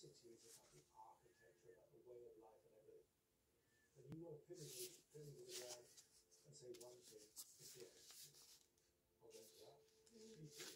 city is about the architecture, about the way of life and everything. And you want to pin it to the ground and say one thing, it's the attitude. Hold on to that. Me too.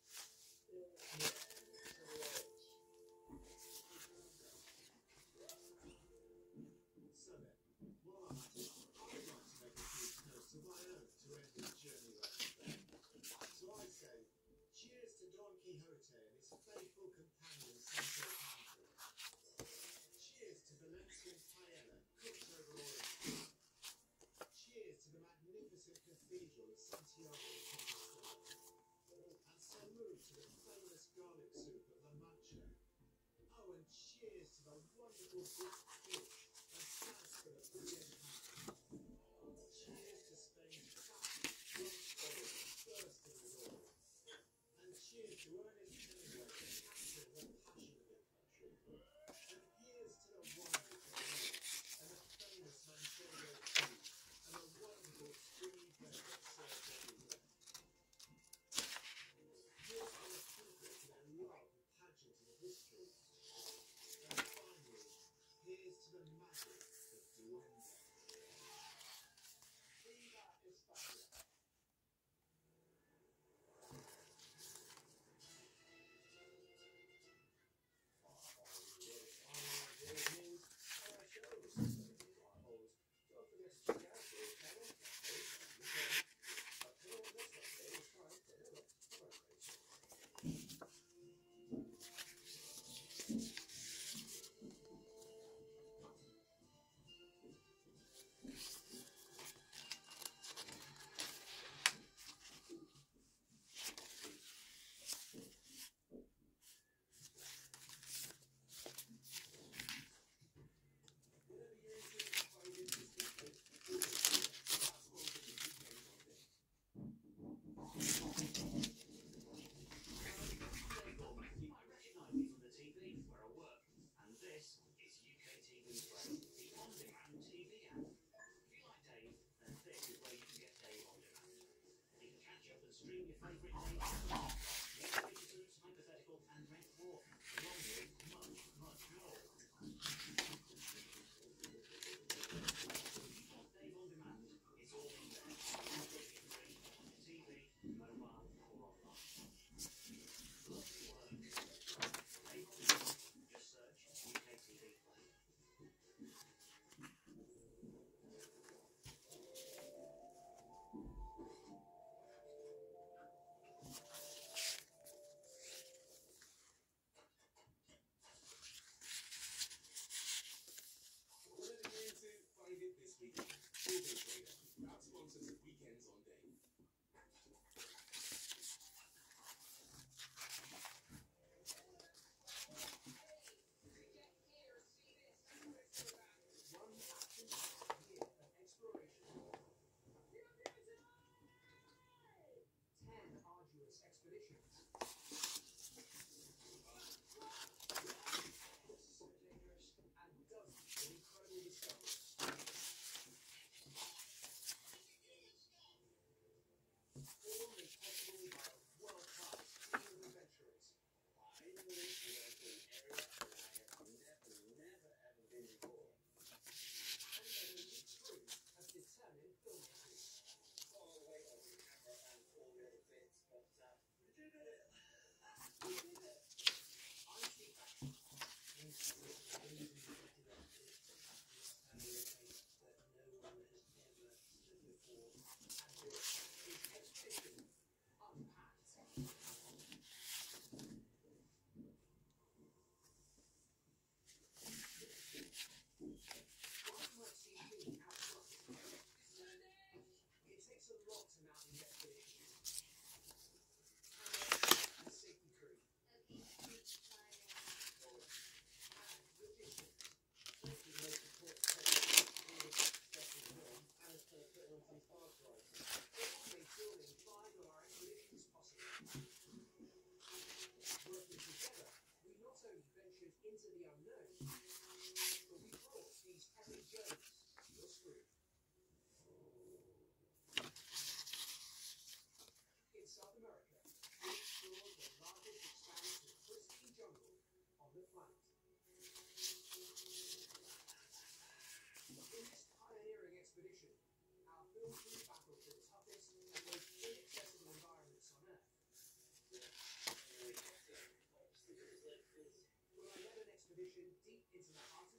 So then, while I'm at it, I would like to make a few notes of my own to end this journey right there. So I say, cheers to Don Quixote and his faithful companion Sancho Panza. Cheers to Valencian paella cooked over orange. Cheers to the magnificent cathedral of Santiago de Compostela. And salud to the famous garlic soup of La Mancha. Oh, and cheers to the wonderful Greek fish and thanks for the brilliant ham. Cheers to Spain's fat, drunk olive bursting with oil. And cheers to Ernest Hemingway, the captain of the passion of your country. And here's to the wonderful milk and the famous Manchego tea and the wonderful stringy bread that serves everywhere. Here's to the people to their love and pageant and history. And finally, here's to the magic of duende. Viva España! Stream your favourite Dave hypothetical and red dwarf, along with much, much more. If you want Dave on demand, it's all in there. TV, mobile, or online. Lovely work. Dave on demand. Just search UK TV Play. This weekend, Nouveau Trader, proud sponsors of Weekends on Dave. One action-packed year of exploration. 10 arduous expeditions. So dangerous, and dozens of incredible discoveries. All made possible by a world-class team of adventurers. Finally, we're to an area that I have never ever been before. And an elite crew of determined filmmakers. Far away on the camera and all the other bits, but we did it! We did it! I'm Steve Baxter. And so amazing detective artist and a taste that no one has ever stood before. And this is Expedition Unpacked. While you might see me out front, it takes a lot to mount these expeditions. And safety crew. And logistics. With no support techniques, all the special film, and of course putting onto these hard drives. All made building 5 of our expeditions possible. Working together, we not only ventured into the unknown, but we brought these epic journeys to your screen. In South America, we explored the largest expanse of pristine jungle on the planet.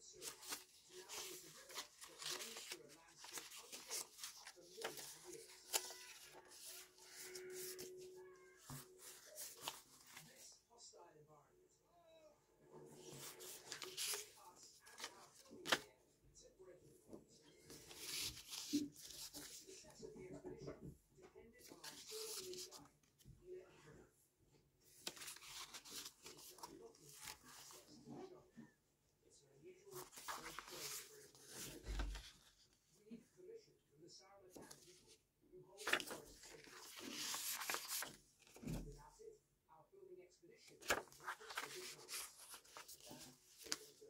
Suriname to navigate a river that runs through a landscape unchanged for millions of years. This hostile environment would bring us and our filming gear to breaking point. The success of the expedition depended on our tour lead guide, ephemera. It's unlocking our access to the jungle. It's an unusual, very strange arrangement. We need permission from the Sarawakan people, who hold the forest sacred. Without it, our filming expedition would rapidly become.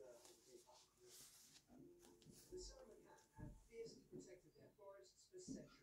The Sarawakan have fiercely protected their forests for centuries.